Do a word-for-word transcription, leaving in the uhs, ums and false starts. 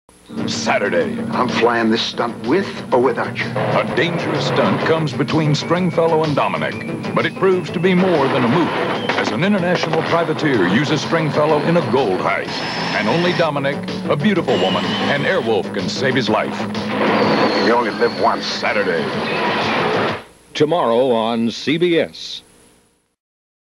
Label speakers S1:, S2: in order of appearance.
S1: Saturday.
S2: I'm flying this stunt with or without you.
S1: A dangerous stunt comes between Stringfellow and Dominic, but it proves to be more than a movie, as an international privateer uses Stringfellow in a gold heist. And only Dominic, a beautiful woman, and Airwolf can save his life.
S2: You only live once.
S1: Saturday.
S3: Tomorrow on C B S.